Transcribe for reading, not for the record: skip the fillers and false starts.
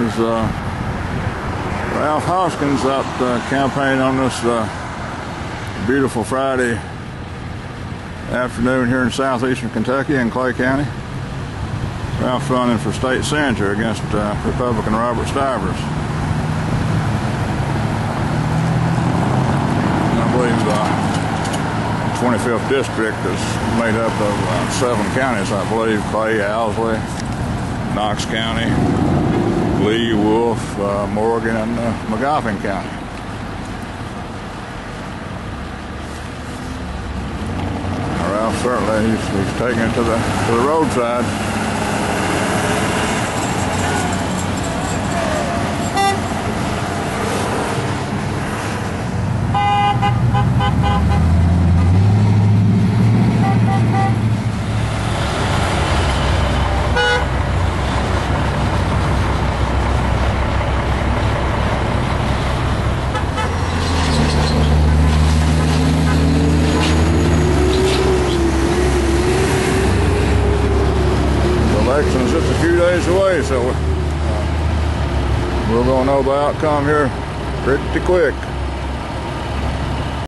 There's Ralph Hoskins out campaigning on this beautiful Friday afternoon here in southeastern Kentucky in Clay County. Ralph running for state senator against Republican Robert Stivers. I believe the 25th district is made up of 7 counties, I believe: Clay, Owsley, Knox County, Lee, Wolf, Morgan, and Magoffin County. Ralph certainly he's taking it to the roadside. Election's just a few days away, so we're going to know the outcome here pretty quick.